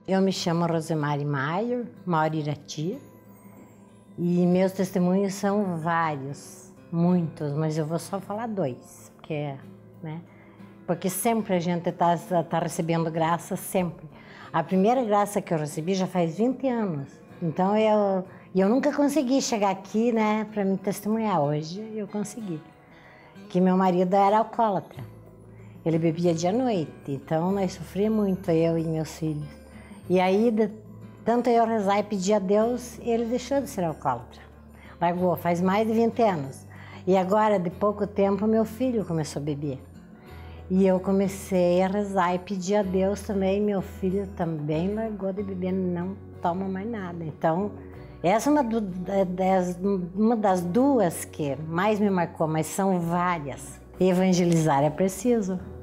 Eu me chamo Rosemary Maier, moro em Irati, e meus testemunhos são vários, muitos, mas eu vou só falar dois, porque sempre a gente tá recebendo graça, sempre. A primeira graça que eu recebi já faz 20 anos, então eu nunca consegui chegar aqui, para me testemunhar. Hoje eu consegui. Que meu marido era alcoólatra, ele bebia dia e noite, então nós sofríamos muito, eu e meus filhos. E aí, tanto eu rezar e pedir a Deus, ele deixou de ser alcoólatra. Largou, faz mais de 20 anos. E agora, de pouco tempo, meu filho começou a beber. E eu comecei a rezar e pedir a Deus também. Meu filho também largou de beber, não toma mais nada. Então, essa é uma das duas que mais me marcou, mas são várias. Evangelizar é preciso.